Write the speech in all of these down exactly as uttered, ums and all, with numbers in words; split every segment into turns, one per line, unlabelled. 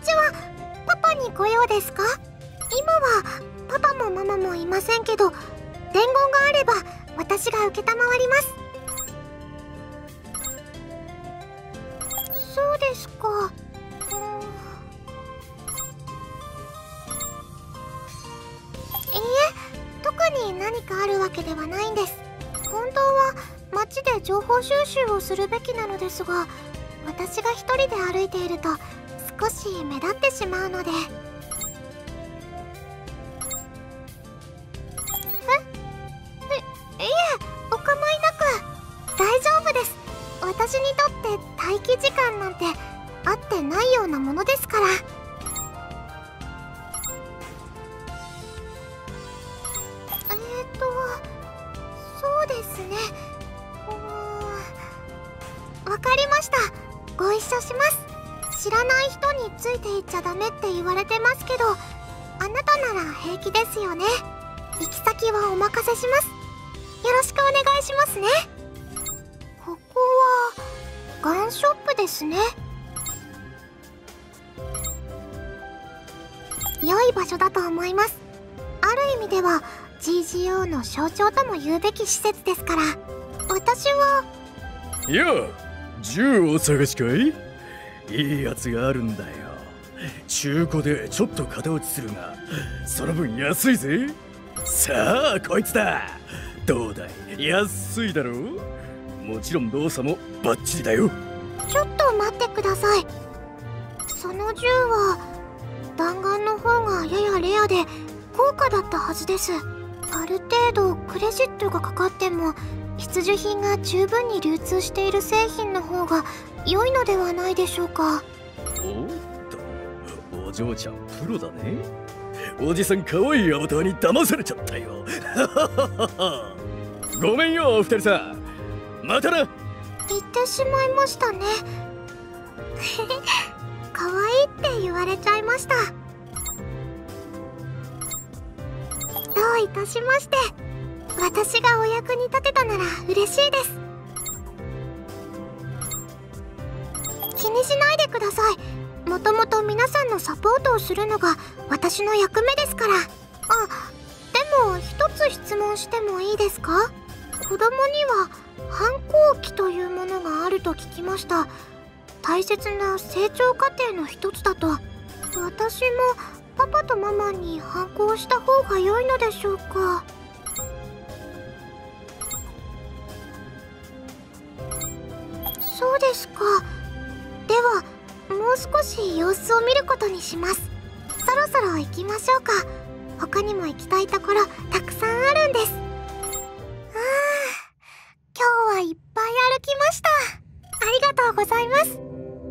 ちは。パパにご用ですか？今はパパもママもいませんけど、伝言があれば私が承ります。そうですか。うーん。いいえ、特に何かあるわけではないんです。本当は街で情報収集をするべきなのですが、私が一人で歩いていると少し目立ってしまうので。え、いえ、お構いなく大丈夫です。私にとって待機時間なんてあってないようなものですから。えーとそうですね。うーん、わかりました。ご一緒します。知らない人についていっちゃダメって言われてますけど、あなたなら平気ですよね。行き先はお任せします。よろしくお願いしますね。ここはガンショップですね。良い場所だと思います。ある意味では ジージーオー の象徴とも言うべき施設ですから。私は。
いや、銃をお探しかい？いいやつがあるんだよ。中古でちょっと型落ちするが、その分安いぜ。さあこいつだ。どうだい、安いだろう？もちろん動作もバッチリだよ。
ちょっと待ってください。その銃は弾丸の方がややレアで高価だったはずです。ある程度クレジットがかかっても必需品が十分に流通している製品の方が良いのではないでしょうか。
おっと、お嬢ちゃんプロだね。おじさん可愛いアバターに騙されちゃったよ。ごめんよお二人さん、またな。
言ってしまいましたね。可愛いって言われちゃいました。どういたしまして。私がお役に立てたなら嬉しいです。気にしないでください。もともと皆さんのサポートをするのが私の役目ですから。あ、でも一つ質問してもいいですか？子供には反抗期というものがあると聞きました。大切な成長過程の一つだと。私もパパとママに反抗した方が良いのでしょうか？そうですか。ではもう少し様子を見ることにします。そろそろ行きましょうか。他にも行きたいところたくさんあるんです。ああ、今日はいっぱい歩きました。ありがとうございます。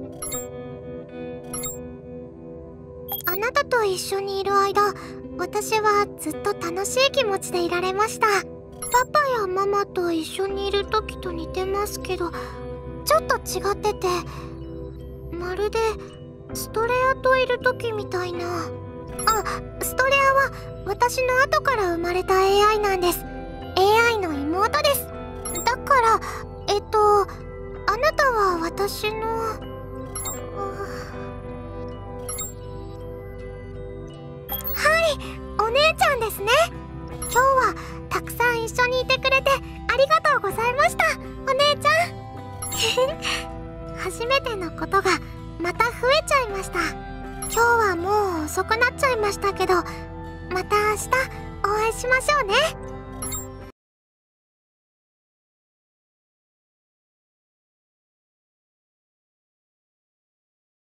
あなたと一緒にいる間、私はずっと楽しい気持ちでいられました。パパやママと一緒にいる時と似てますけど、ちょっと違ってて、まるでストレアといる時みたいな。あ、ストレアは私の後から生まれた エーアイ なんです。 エーアイ の妹です。だからえっとあなたは私の、はい、お姉ちゃんですね。今日はたくさん一緒にいてくれてありがとうございました、お姉ちゃん。初めてのことがまた増えちゃいました。今日はもう遅くなっちゃいましたけど、また明日お会いしましょうね。